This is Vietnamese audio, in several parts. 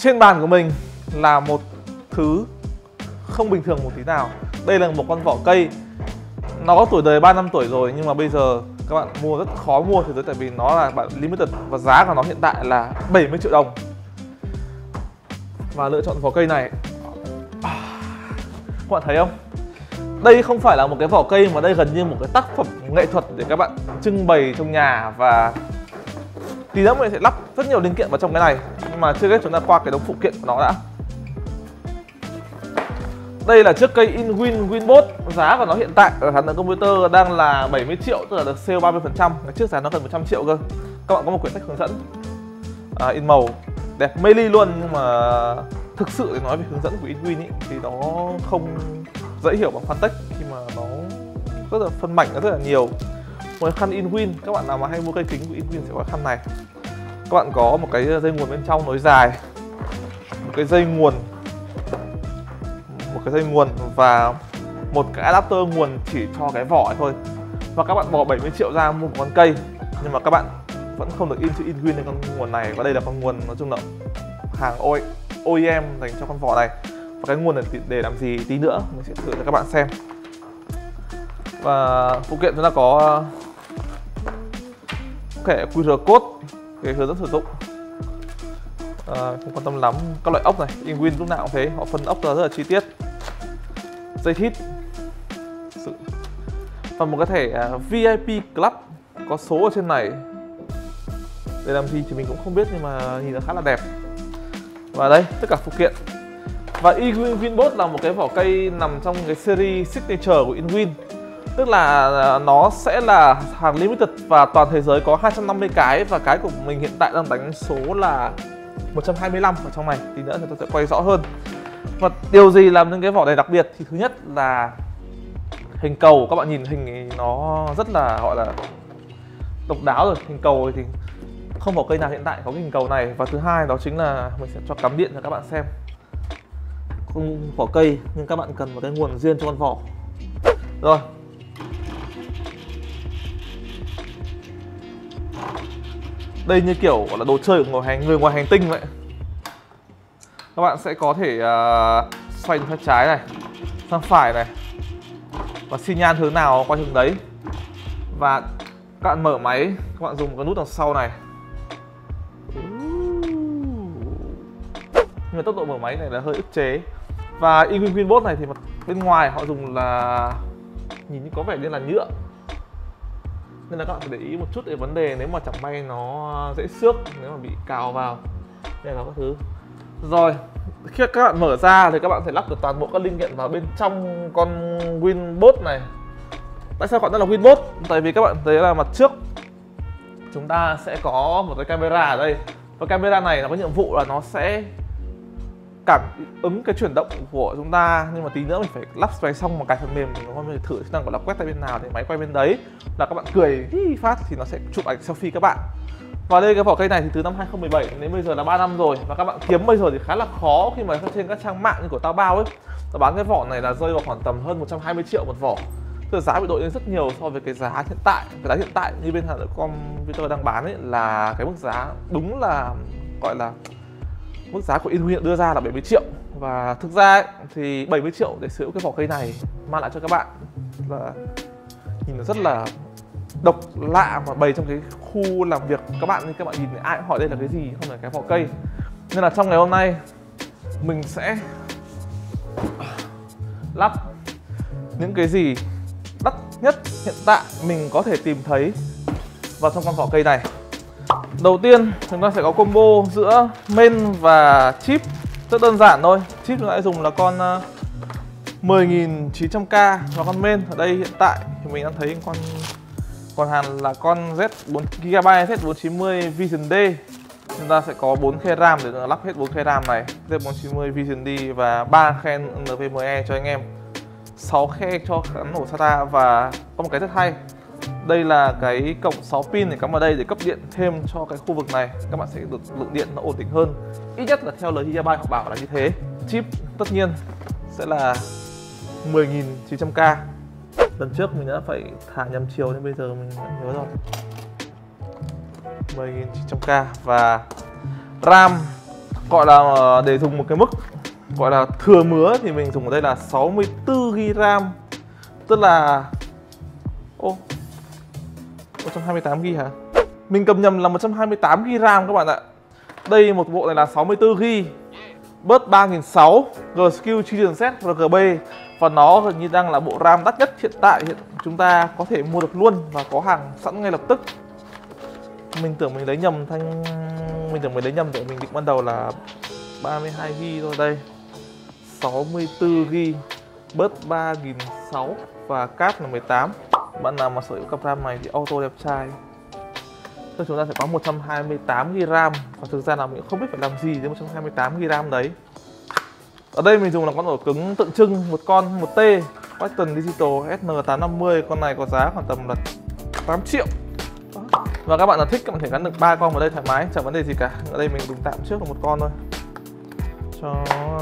trên bàn của mình là một thứ không bình thường một tí nào. Đây là một con vỏ cây. Nó có tuổi đời 3 năm tuổi rồi, nhưng mà bây giờ các bạn mua rất khó mua thế giới, tại vì nó là bản limited và giá của nó hiện tại là 70 triệu đồng. Và lựa chọn vỏ cây này, các bạn thấy không? Đây không phải là một cái vỏ cây mà đây gần như một cái tác phẩm nghệ thuật để các bạn trưng bày trong nhà. Và tí nữa mình sẽ lắp rất nhiều linh kiện vào trong cái này, nhưng mà trước hết chúng ta qua cái đống phụ kiện của nó đã. Đây là chiếc cây Inwin Winbot. Giá của nó hiện tại ở hãng computer đang là 70 triệu, tức là được sale 30%. Cái trước giá nó gần 100 triệu cơ. Các bạn có một quyển sách hướng dẫn in màu đẹp mê ly luôn, nhưng mà thực sự để nói về hướng dẫn của Inwin ý, thì nó không dễ hiểu bằng Phantech, khi mà nó rất là phân mảnh, nó rất là nhiều. Một khăn Inwin, các bạn nào mà hay mua cây kính của Inwin sẽ có khăn này. Các bạn có một cái dây nguồn bên trong nối dài, một cái dây nguồn và một cái adapter nguồn chỉ cho cái vỏ ấy thôi. Và các bạn bỏ 70 triệu ra mua một con cây, nhưng mà các bạn vẫn không được in chữ Inwin lên con nguồn này. Và đây là con nguồn nói chung là hàng OEM dành cho con vỏ này. Và cái nguồn này để làm gì tí nữa mình sẽ thử cho các bạn xem. Và phụ kiện chúng ta có thẻ QR code, cái hướng dẫn sử dụng. Không quan tâm lắm các loại ốc này, Inwin lúc nào cũng thế, họ phân ốc ra rất là chi tiết. Dây thít và một cái thẻ VIP Club có số ở trên này để làm gì thì mình cũng không biết, nhưng mà nhìn nó khá là đẹp. Và đây tất cả phụ kiện. Và Inwin Winbot là một cái vỏ cây nằm trong cái series signature của Inwin, tức là nó sẽ là hàng limited và toàn thế giới có 250 cái, và cái của mình hiện tại đang đánh số là 125 ở trong này. Tí nữa thì tôi sẽ quay rõ hơn. Và điều gì làm nên cái vỏ này đặc biệt thì thứ nhất là hình cầu. Các bạn nhìn hình thì nó rất là gọi là độc đáo rồi. Hình cầu thì không vỏ cây nào hiện tại có cái hình cầu này. Và thứ hai đó chính là mình sẽ cho cắm điện cho các bạn xem. Không vỏ cây nhưng các bạn cần một cái nguồn riêng cho con vỏ. Rồi. Đây như kiểu gọi là đồ chơi của người ngoài hành tinh vậy. Các bạn sẽ có thể xoay sang trái này, sang phải này, và xi nhan hướng nào qua hướng đấy. Và các bạn mở máy, các bạn dùng một cái nút đằng sau này. Nhưng mà tốc độ mở máy này là hơi ức chế. Và Inwin Winbot này thì bên ngoài họ dùng là nhìn như có vẻ như là nhựa, nên là các bạn phải để ý một chút về vấn đề nếu mà chẳng may nó dễ xước, nếu mà bị cào vào đây là các thứ. Rồi khi các bạn mở ra thì các bạn sẽ lắp được toàn bộ các linh kiện vào bên trong con Winbot này. Tại sao gọi nó là Winbot? Tại vì các bạn thấy là mặt trước chúng ta sẽ có một cái camera ở đây, và camera này nó có nhiệm vụ là nó sẽ cảm ứng cái chuyển động của chúng ta. Nhưng mà tí nữa mình phải lắp máy xong một cái phần mềm mình có thể thử chức năng gọi là quét tay bên nào thì máy quay bên đấy, là các bạn cười phát thì nó sẽ chụp ảnh selfie các bạn. Và đây cái vỏ cây này thì từ năm 2017 đến bây giờ là 3 năm rồi, và các bạn kiếm bây giờ thì khá là khó khi mà trên các trang mạng như của Taobao ấy, nó bán cái vỏ này là rơi vào khoảng tầm hơn 120 triệu một vỏ. Tức là giá bị đội lên rất nhiều so với cái giá hiện tại. Cái giá hiện tại như bên hãng computer đang bán ấy là cái mức giá đúng là gọi là mức giá của Inwin đưa ra là 70 triệu. Và thực ra ấy, thì 70 triệu để sở hữu cái vỏ cây này mang lại cho các bạn là nhìn nó rất là độc lạ, mà bày trong cái khu làm việc các bạn, nên các bạn nhìn thấy ai cũng hỏi đây là cái gì, không phải cái vỏ cây. Nên là trong ngày hôm nay mình sẽ lắp những cái gì đắt nhất hiện tại mình có thể tìm thấy vào trong con vỏ cây này. Đầu tiên chúng ta sẽ có combo giữa main và chip, rất đơn giản thôi. Chip chúng ta sẽ dùng là con 10900K, và con main ở đây hiện tại thì mình đang thấy còn hàng là con Z4GB Z490 Vision D. Chúng ta sẽ có 4GB RAM để lắp hết 4GB RAM này, Z490 Vision D, và 3 khe NVMe cho anh em, 6 khe cho gắn ổ SATA. Và có một cái rất hay, đây là cái cổng 6 pin để cắm vào đây để cấp điện thêm cho cái khu vực này. Các bạn sẽ được lượng điện nó ổn định hơn, ít nhất là theo lời Gigabyte họ bảo là như thế. Chip tất nhiên sẽ là 10900K. Lần trước mình đã phải thả nhầm chiều nên bây giờ mình đã nhớ rồi. 10900K. Và RAM gọi là để dùng một cái mức gọi là thừa mứa thì mình dùng ở đây là 64GB RAM, tức là 128GB hả? Mình cầm nhầm là 128GB RAM các bạn ạ. Đây một bộ này là 64GB, bớt 3600 G-Skill Children Set RGB, và nó gần như đang là bộ RAM đắt nhất hiện tại chúng ta có thể mua được luôn và có hàng sẵn ngay lập tức. Mình tưởng mình lấy nhầm để mình định ban đầu là 32GB thôi. Đây 64GB, bớt 3600 và cáp là 18. Bạn nào mà sở hữu cặp RAM này thì auto đẹp trai. Tức chúng ta sẽ có 128GB RAM, và thực ra là mình cũng không biết phải làm gì với 128GB RAM đấy. Ở đây mình dùng là con ổ cứng tượng trưng, một con 1T Western Digital SN850. Con này có giá khoảng tầm là 8 triệu. Và các bạn nào thích các bạn thể gắn được 3 con vào đây thoải mái, chẳng vấn đề gì cả. Ở đây mình dùng tạm trước là một con thôi cho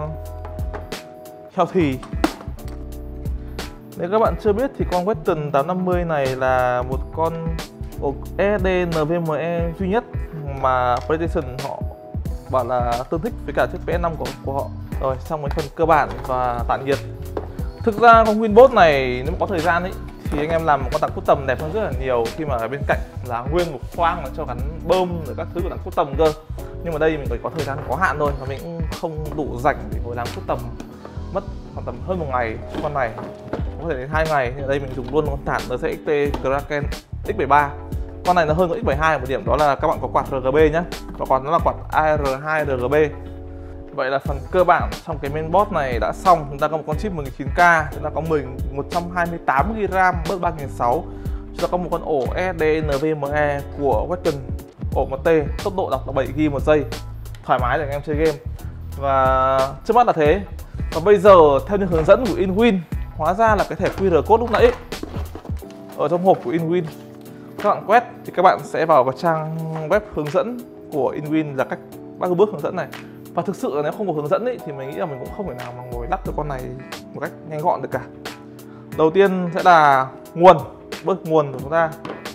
healthy. Nếu các bạn chưa biết thì con Western 850 này là một con ổ SSD NVMe duy nhất mà PlayStation họ bảo là tương thích với cả chiếc PS5 của họ. Rồi, xong cái phần cơ bản và tản nhiệt. Thực ra con Winboard này nếu mà có thời gian ấy thì anh em làm một con tặng custom đẹp hơn rất là nhiều, khi mà ở bên cạnh là nguyên một khoang cho gắn bơm rồi các thứ của tặng custom cơ. Nhưng mà đây mình phải có thời gian có hạn thôi, và mình cũng không đủ rảnh để ngồi làm custom, mất khoảng tầm hơn 1 ngày cho con này, có thể đến 2 ngày. Ở đây mình dùng luôn con thản RCXT Kraken X73. Con này nó hơn con X72 một điểm, đó là các bạn có quạt RGB nhé, và còn nó là quạt AR2 RGB. Vậy là phần cơ bản trong cái mainboard này đã xong. Chúng ta có một con chip 19000K, chúng ta có 128GB RAM bớt 3600, chúng ta có một con ổ SSD NVMe của Western, ổ 1T, tốc độ đọc là 7GB một giây, thoải mái để anh em chơi game. Và trước mắt là thế. Và bây giờ theo như hướng dẫn của Inwin, hóa ra là cái thẻ QR code lúc nãy ở trong hộp của Inwin, các bạn quét thì các bạn sẽ vào trang web hướng dẫn của Inwin, là cách 3 bước hướng dẫn này. Và thực sự là nếu không có hướng dẫn ấy, thì mình nghĩ là mình cũng không thể nào mà ngồi lắp được con này một cách nhanh gọn được cả. Đầu tiên sẽ là nguồn, bước nguồn của chúng ta.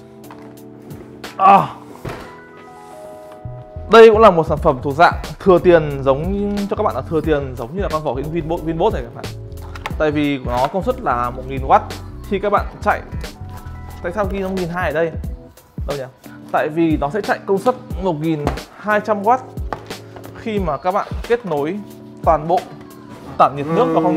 Đây cũng là một sản phẩm thuộc dạng thừa tiền, giống cho các bạn là thừa tiền giống như là con vỏ Winboard này các bạn. Tại vì của nó công suất là 1000W. Khi các bạn chạy, tại sao ghi nó 1200 ở đây? Đâu nhỉ? Tại vì nó sẽ chạy công suất 1200W khi mà các bạn kết nối toàn bộ tản nhiệt nước vào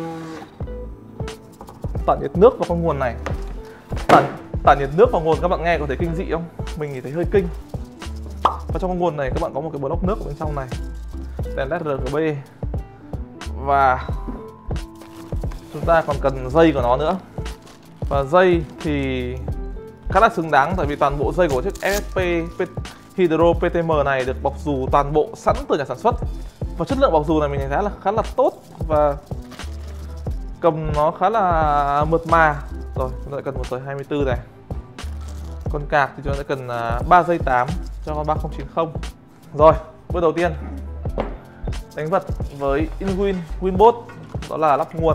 con nguồn này. Tản nhiệt nước vào nguồn các bạn nghe có thấy kinh dị không? Mình thì thấy hơi kinh. Và trong con nguồn này các bạn có một cái block nước ở bên trong này, đèn LED RGB, và chúng ta còn cần dây của nó nữa. Và dây thì khá là xứng đáng, tại vì toàn bộ dây của chiếc FSP Hydro PTM này được bọc dù toàn bộ sẵn từ nhà sản xuất, và chất lượng bọc dù này mình thấy là khá là tốt và cầm nó khá là mượt mà. Rồi chúng ta lại cần một sợi 24 này. Con cạc thì chúng ta sẽ cần 3 dây 8 cho con 3090. Rồi, bước đầu tiên đánh vật với Inwin Winboard, đó là lắp nguồn.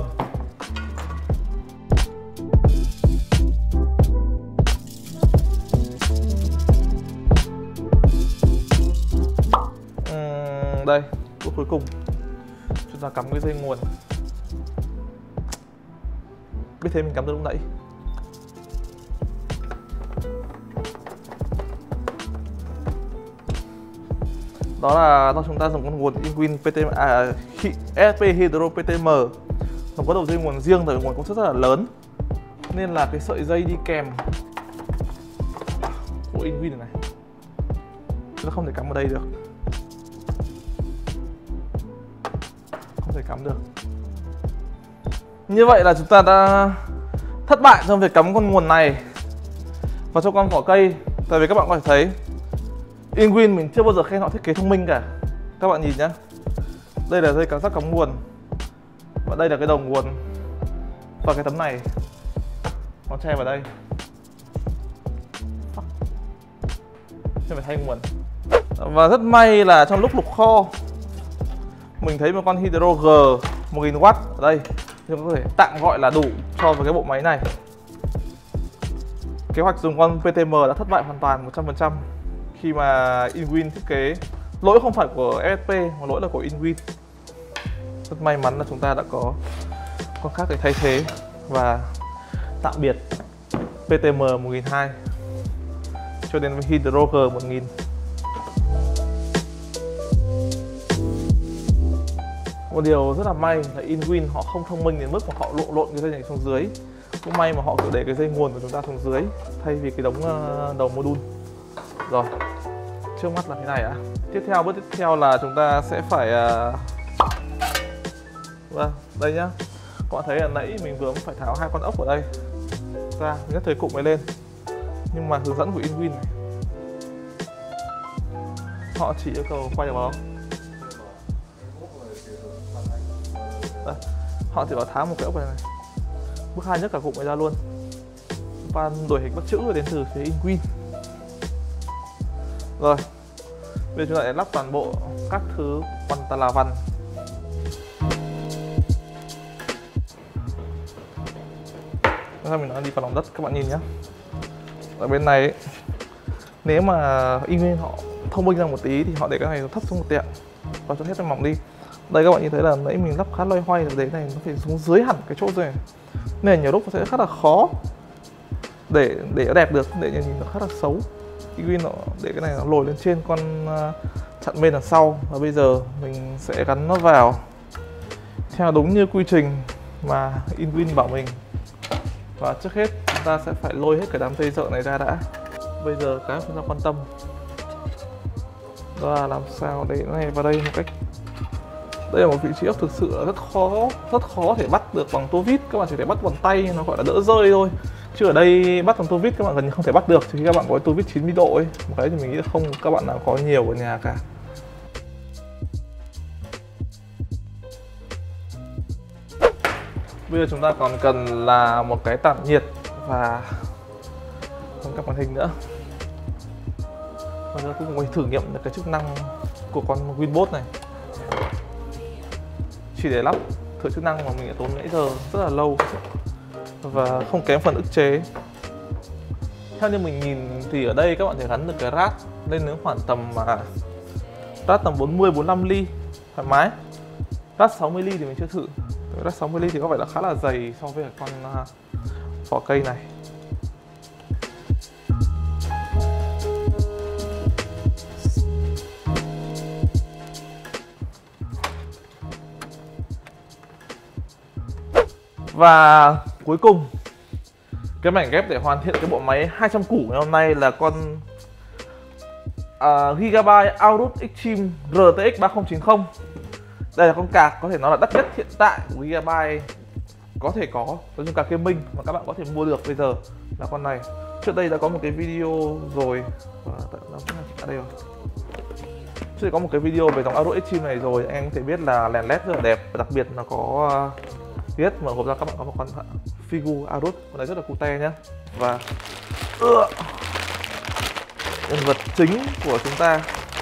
Đây, bước cuối cùng chúng ta cắm cái dây nguồn. Biết thế mình cắm từ lúc nãy. Đó là do chúng ta dùng con nguồn Inwin PTM, SP Hydro PTM. Nó có đầu dây nguồn riêng, tại nguồn công suất rất là lớn, nên là cái sợi dây đi kèm của Inwin này chúng ta không thể cắm ở đây được, không thể cắm được. Như vậy là chúng ta đã thất bại trong việc cắm con nguồn này vào trong con vỏ cây. Tại vì các bạn có thể thấy Inwin mình chưa bao giờ khen họ thiết kế thông minh cả. Các bạn nhìn nhá, đây là dây cảm giác cắm nguồn, và đây là cái đầu nguồn, và cái tấm này nó che vào đây, chứ phải thay nguồn. Và rất may là trong lúc lục kho mình thấy một con Hydro G 1000W ở đây, chúng có thể tạm gọi là đủ cho với cái bộ máy này. Kế hoạch dùng con PTM đã thất bại hoàn toàn 100% khi mà Inwin thiết kế lỗi không phải của FSP mà lỗi là của Inwin. Rất may mắn là chúng ta đã có con khác để thay thế và tạm biệt PTM 1002 cho đến Hydroger 1000. Một điều rất là may là Inwin họ không thông minh đến mức mà họ lộn cái dây này xuống dưới. Cũng may mà họ tự để cái dây nguồn của chúng ta xuống dưới thay vì cái đống đầu module. Rồi, trước mắt là thế này ạ. Bước tiếp theo là chúng ta sẽ phải vâng, đây nhá. Các bạn thấy là nãy mình vừa phải tháo hai con ốc ở đây ra, nhất thời cụm mới lên. Nhưng mà hướng dẫn của Inwin này, họ chỉ yêu cầu quay được vào. Đây, họ chỉ có tháo một cái ốc này này. Bước 2 nhất cả cụm này ra luôn. Và đổi hình bắt chữ đến từ phía Inwin. Rồi, bây giờ chúng ta sẽ lắp toàn bộ các thứ quanh ta là vằn. Sau mình nói đi vào lòng đất, các bạn nhìn nhé. Ở bên này ấy, nếu mà Inwin họ thông minh ra một tí thì họ để cái này nó thấp xuống một tẹo và cho hết nó mỏng đi. Đây các bạn nhìn thấy là nãy mình lắp khá loay hoay, để này nó phải xuống dưới hẳn cái chỗ rồi, nên nhiều lúc nó sẽ khá là khó để nó đẹp được, để nhìn nó khá là xấu. Inwin nó để cái này nó lồi lên trên con chặn bên đằng sau, và bây giờ mình sẽ gắn nó vào theo đúng như quy trình mà Inwin bảo mình. Và trước hết chúng ta sẽ phải lôi hết cái đám dây dợ này ra đã. Bây giờ cái chúng ta quan tâm đó là làm sao để nó này vào đây một cách. Đây là một vị trí ốc thực sự là rất khó thể bắt được bằng tô vít. Các bạn chỉ thể bắt bằng tay, nó gọi là đỡ rơi thôi. Chứ ở đây bắt bằng tô vít các bạn gần như không thể bắt được, trừ khi các bạn có tô vít 90 độ ấy. Một cái thì mình nghĩ là không các bạn nào có nhiều ở nhà cả. Bây giờ chúng ta còn cần là một cái tản nhiệt và một cặp màn hình nữa. Và chúng ta cũng thử nghiệm được cái chức năng của con Winbot này. Chỉ để lắp thử chức năng mà mình đã tốn nãy giờ rất là lâu và không kém phần ức chế. Theo như mình nhìn thì ở đây các bạn thể gắn được cái rát lên đến khoảng tầm rát tầm 40-45 ly thoải mái. Rát 60 ly thì mình chưa thử. Rát 60 ly thì có vẻ là khá là dày so với con vỏ cây này. Và cuối cùng, cái mảnh ghép để hoàn thiện cái bộ máy 200 củ ngày hôm nay là con Gigabyte Aorus Extreme RTX 3090. Đây là con card có thể nói là đắt nhất hiện tại của Gigabyte có thể có. Nói chung card gaming mà các bạn có thể mua được bây giờ là con này. Trước đây đã có một cái video rồi, ở đây rồi. Trước đây có một cái video về dòng Aorus Extreme này rồi, anh em có thể biết là đèn led rất là đẹp, và đặc biệt là có biết mở hộp ra các bạn có một con Figu Aorus, con này rất là cute nhé. Và nhân vật chính của chúng ta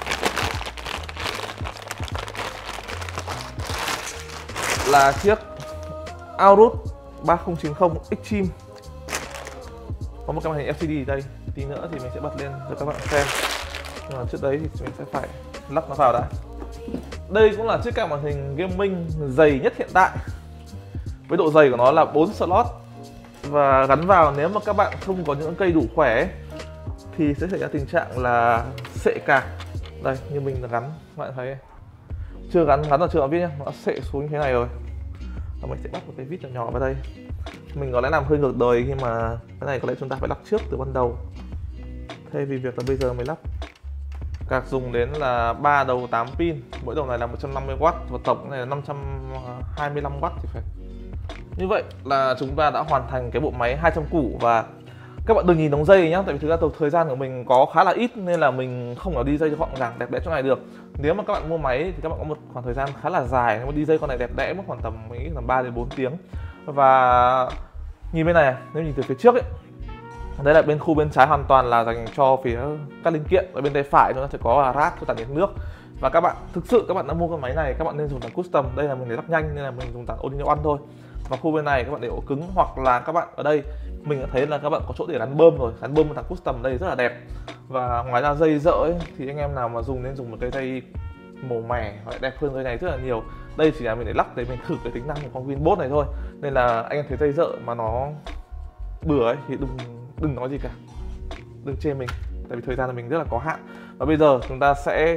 là chiếc Aorus 3090 Extreme. Có một cái màn hình LCD ở đây, tí nữa thì mình sẽ bật lên cho các bạn xem. Nhưng mà trước đấy thì mình sẽ phải lắp nó vào đã. Đây cũng là chiếc card màn hình gaming dày nhất hiện tại, với độ dày của nó là 4 slot. Và gắn vào, nếu mà các bạn không có những cây đủ khỏe ấy, thì sẽ xảy ra tình trạng là sệ card. Đây, như mình là gắn, các bạn thấy chưa gắn là chưa có vít nhé, nó sệ xuống như thế này rồi. Và mình sẽ bắt một cái vít nhỏ vào đây. Mình có lẽ làm hơi ngược đời khi mà cái này có lẽ chúng ta phải lắp trước từ ban đầu, thay vì việc là bây giờ mới lắp. Card dùng đến là 3 đầu 8 pin, mỗi đầu này là 150W và tổng này là 525W thì phải. Như vậy là chúng ta đã hoàn thành cái bộ máy 200 củ. Và các bạn đừng nhìn đống dây nhá, tại vì thực ra thời gian của mình có khá là ít nên là mình không có đi dây gọn gàng đẹp đẽ chỗ này được. Nếu mà các bạn mua máy thì các bạn có một khoảng thời gian khá là dài, nếu mà đi dây con này đẹp đẽ mất khoảng tầm mình nghĩ là 3 đến 4 tiếng. Và nhìn bên này, nếu nhìn từ phía trước ấy, đây là bên khu bên trái hoàn toàn là dành cho phía các linh kiện. Ở bên tay phải chúng ta sẽ có rát cho tản nhiệt nước. Và các bạn thực sự các bạn đã mua con máy này, các bạn nên dùng tản custom. Đây là mình để lắp nhanh nên là mình dùng tản all-in-one thôi. và khu bên này các bạn để ổ cứng, hoặc là các bạn ở đây mình đã thấy là các bạn có chỗ để gắn bơm rồi, gắn bơm một thằng custom ở đây rất là đẹp. Và ngoài ra dây dỡ ấy, thì anh em nào mà dùng nên dùng một cái dây màu mè hoặc đẹp hơn dây này rất là nhiều. Đây chỉ là mình để lắp để mình thử cái tính năng của con Winbot này thôi, nên là anh em thấy dây dỡ mà nó bừa ấy thì đừng nói gì cả, đừng chê mình, tại vì thời gian là mình rất là có hạn. Và bây giờ chúng ta sẽ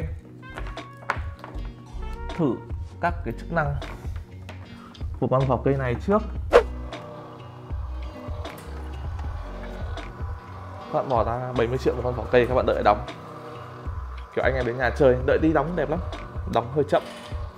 thử các cái chức năng của con vỏ cây này trước. Các bạn bỏ ra 70 triệu một con vỏ cây, các bạn đợi đóng. Kiểu anh em đến nhà chơi, đợi đi đóng đẹp lắm, đóng hơi chậm.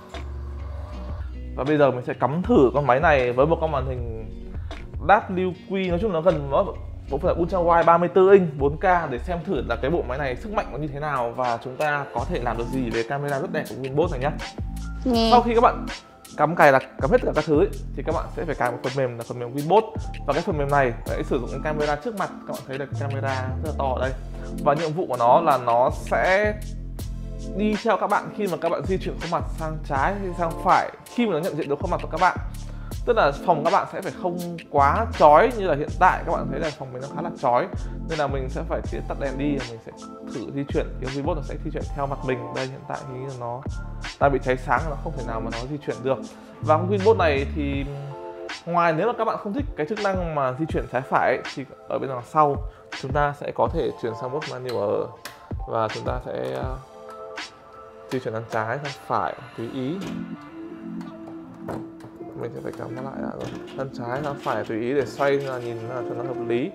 Và bây giờ mình sẽ cắm thử con máy này với một con màn hình WQ, nói chung nó gần nó bộ phận Ultra Wide 34 inch 4K để xem thử là cái bộ máy này sức mạnh nó như thế nào và chúng ta có thể làm được gì về camera rất đẹp của Winbot này nhé. Sau khi các bạn cắm hết tất cả các thứ ấy, thì các bạn sẽ phải cài một phần mềm là phần mềm Winbot, và cái phần mềm này sẽ sử dụng cái camera trước mặt. Các bạn thấy được cái camera rất là to ở đây, và nhiệm vụ của nó là nó sẽ đi theo các bạn khi mà các bạn di chuyển khuôn mặt sang trái hay sang phải, khi mà nó nhận diện được khuôn mặt của các bạn. Tức là phòng các bạn sẽ phải không quá chói như là hiện tại. Các bạn thấy là phòng mình nó khá là chói, nên là mình sẽ phải tắt đèn đi và mình sẽ thử di chuyển. Cái Winbot nó sẽ di chuyển theo mặt mình. Đây hiện tại thì nó đang bị cháy sáng, nó không thể nào mà nó di chuyển được. Và con Winbot này thì ngoài nếu mà các bạn không thích cái chức năng mà di chuyển trái phải ấy, thì ở bên đằng sau chúng ta sẽ có thể chuyển sang mode manual và chúng ta sẽ di chuyển sang trái sang phải tùy ý. Mình sẽ phải cắm nó lại đã rồi, sang trái sang phải tùy ý để xoay là nhìn là cho nó hợp lý.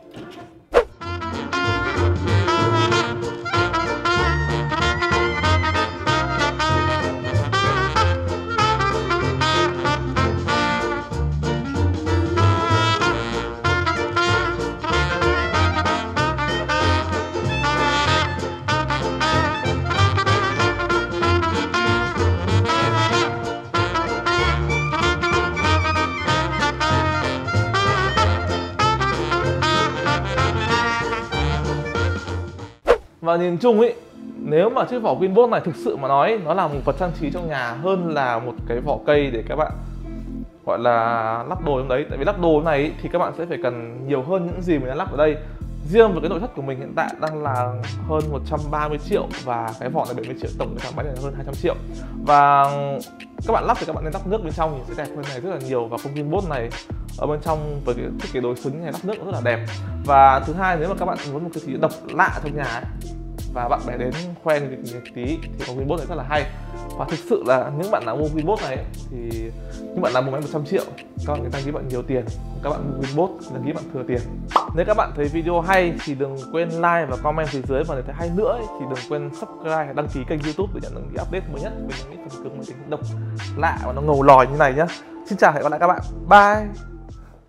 Và nhìn chung ấy, nếu mà chiếc vỏ Winbot này thực sự mà nói, nó là một vật trang trí trong nhà hơn là một cái vỏ cây để các bạn gọi là lắp đồ trong đấy. Tại vì lắp đồ này ấy, thì các bạn sẽ phải cần nhiều hơn những gì mình đã lắp ở đây. Riêng với cái nội thất của mình hiện tại đang là hơn 130 triệu và cái vỏ này 70 triệu, tổng cái máy này là hơn 200 triệu. Và các bạn lắp thì các bạn nên lắp nước bên trong thì sẽ đẹp hơn này rất là nhiều. Và con Winbot này ở bên trong với cái thiết kế đối xứng này lắp nước cũng rất là đẹp. Và thứ hai, nếu mà các bạn muốn một cái gì độc lạ trong nhà ấy, và bạn bè đến khoe một tí thì con Winbot này rất là hay. Và thực sự là những bạn nào mua Winbot này ấy, thì những bạn nào mua máy 100 triệu các bạn người ta nghĩ bạn nhiều tiền, các bạn mua Winbot là nghĩ bạn thừa tiền. Nếu các bạn thấy video hay thì đừng quên like và comment phía dưới, và nếu thấy hay nữa ấy, thì đừng quên subscribe, đăng ký kênh YouTube để nhận được những update mới nhất về những phần cứng máy tính độc lạ và nó ngầu lòi như này nhé. Xin chào, hẹn gặp lại các bạn, bye.